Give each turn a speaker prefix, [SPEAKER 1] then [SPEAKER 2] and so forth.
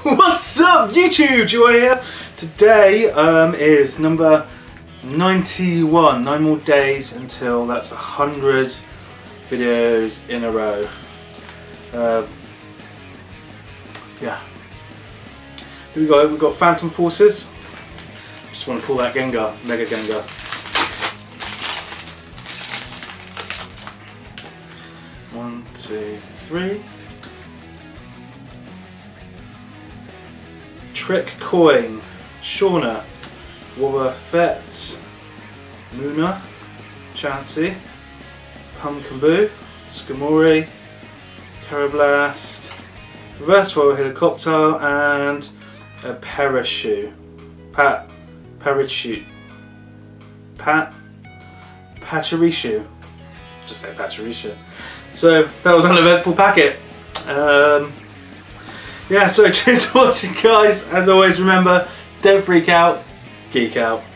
[SPEAKER 1] What's up YouTube, GOI here. Today is number 91, 9 more days until that's 100 videos in a row. Yeah. Here we go, we've got Phantom Forces. Just want to pull that Gengar, Mega Gengar. One, two, three. Trick Coin, Shauna, Wobbuffet, Muna, Chansey, Pumpkaboo, Skamori, Carablast, Reverse Royal Helicopter, and a Parachute. Pachirisu. Just say Pachirisu. So that was an uneventful packet. Yeah, so cheers for watching guys. As always, remember, don't freak out, geek out.